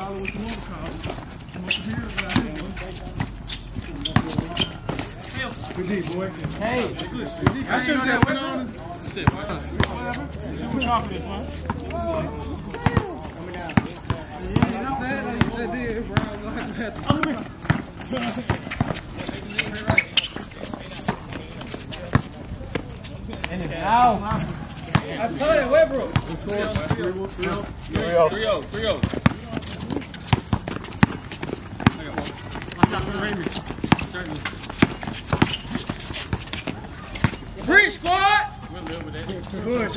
call it what you want to call it. You want to hear it right here. Good D, boy. Hey. I should have went on. Shit, whatever. Super confidence, man. That did, bro. Ow. I told you, Westbrook. 3-0. Free squad. Push.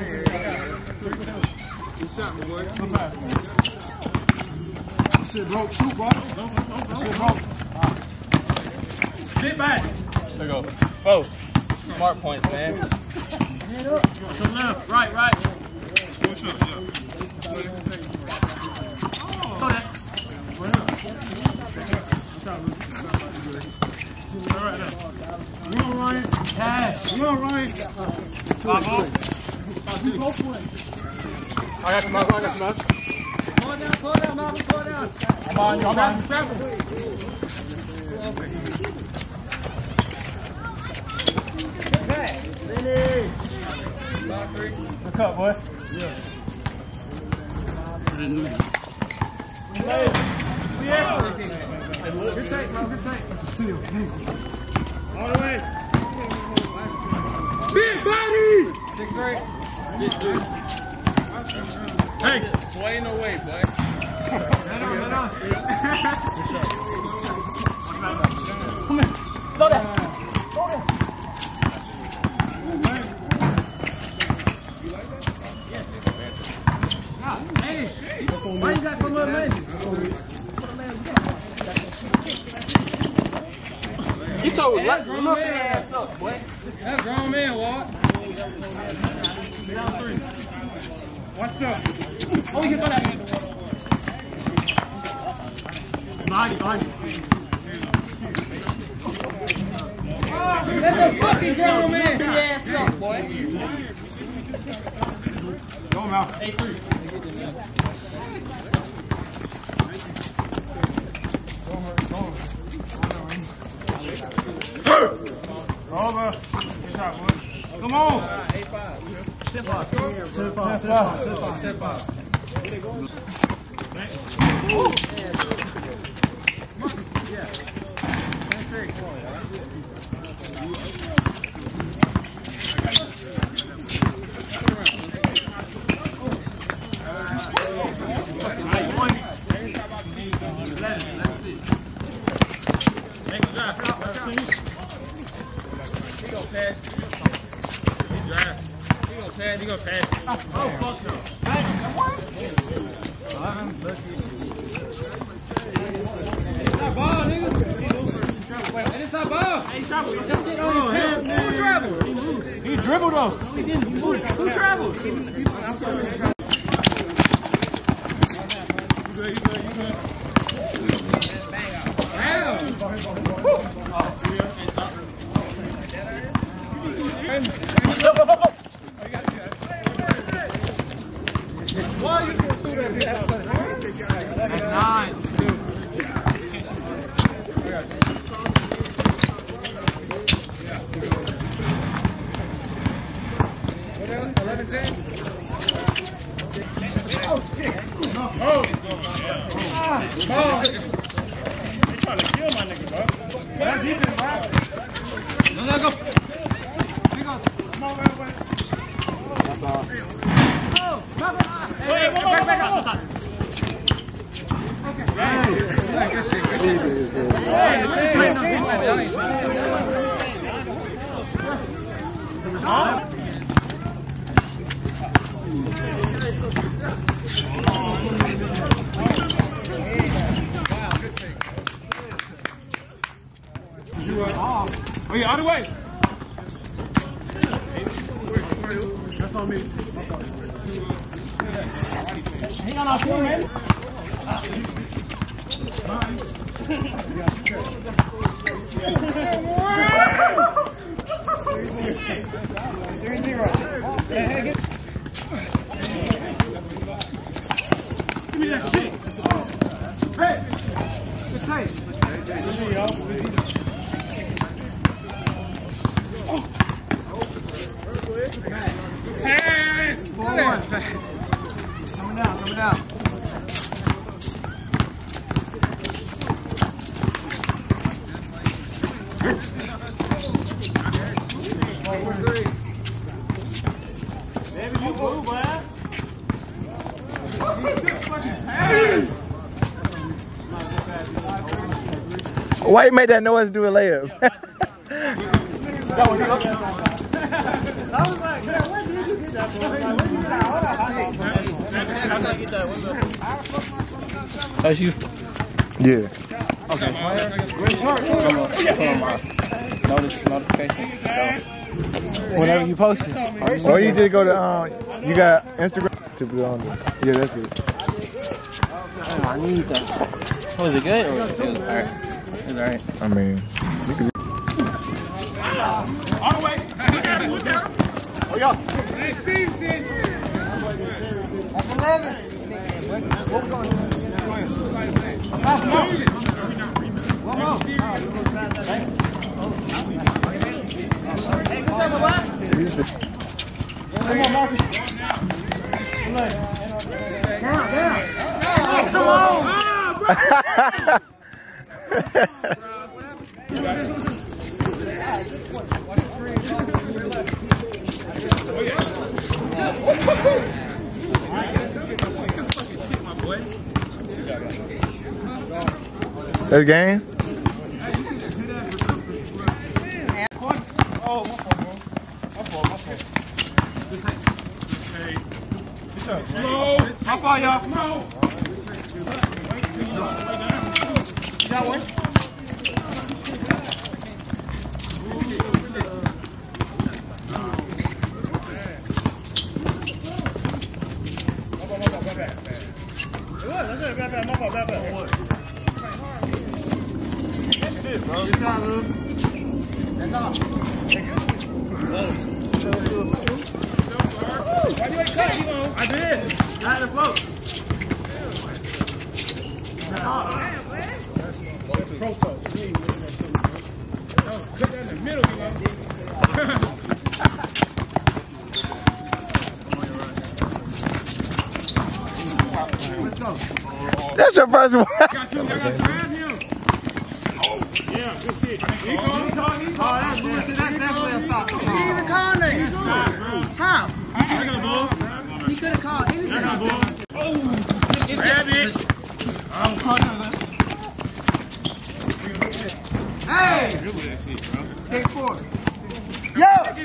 Shit broke too, bro. Shit broke. Sit back. There go. 4. Smart points, man. To left, right. Push up, yeah. All right, now. We on Ryan. Cash. We on Ryan. I got some up. Pull down, Marvin, pull down. I'm on you. Look up, boy. Yeah. Good take, man. Good take. Steal. All the way. Big body. 6-3. Hey. Boy, ain't no way, boy. Let on. Come here. Slow down. Hey, why you got so much money? You told me, That grown man ass up, boy. that grown man, Walt. Down 3. Watch up. Oh, you can throw that. Behind you. That's a fucking grown man ass up, boy. Go him out. Over. Good shot, boy. Come on. Step up. He gonna pass. Oh, fuck no. That ball, nigga. It's that ball. Hey, travel. Just get on his head. Who traveled? He dribbled though. He didn't. Who traveled? You good. Why are you going through that? That's 9. 11-10. Oh shit! Oh! They trying to kill my nigga, bro. That's defense, bro. No, go. Come on, man. That's all. Hey, back up. Oh yeah, other way. That's on me. Hang on, I'll show him, man. 3-0. Give me that shit. Coming down. Why you made that noise to do a layup? That's you. Yeah. Okay. Notification. Whenever you post it. Or you just go to you got Instagram to be on there. Yeah, that's it. Oh, I need that. Was it good or was it alright? It's alright. I mean, you can. All the way. Oh, yeah. Come on! That's game. Oh, my fault. Slow. How far, y'all? No. That one? I did. I had to float. Put that in the middle, you know. That's your first one. Got to him. Oh, yeah, good shit. He called. That's definitely a stop. He didn't even call name. How? I got a ball. He could have called anything. I got a ball. Oh, grab it. I'm calling that. Hey! Take 4. Yo!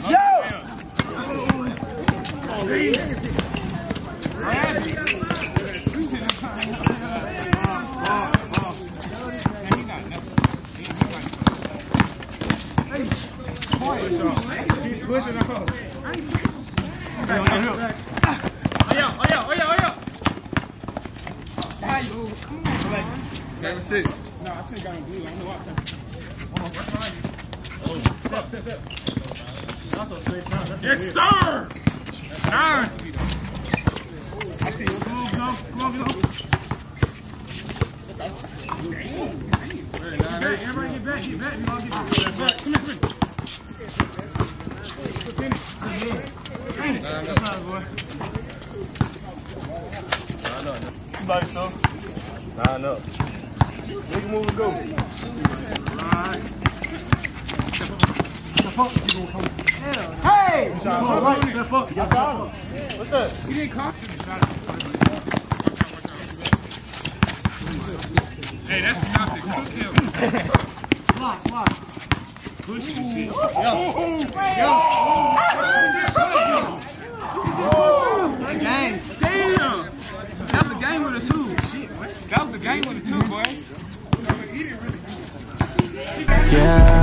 Keep pushing up. Game 6. No, I think I'm blue. I know what Yes, sir! Nine! I see you. Come on, get on. Everybody get back. You all get back. Come here. You by yourself? Nah, no. Make a move and go. Right. Step up. You gonna come. Hey! Step up. What's that? You didn't call. Hey, that's nothing. Cook him. Slide. Push him. Game. Damn. That was the game with the 2. Shit, what? That was the game with the 2, boy. Yeah.